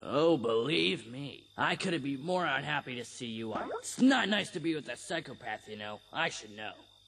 Oh, believe me, I couldn't be more unhappy to see you out. It's not nice to be with a psychopath, you know. I should know.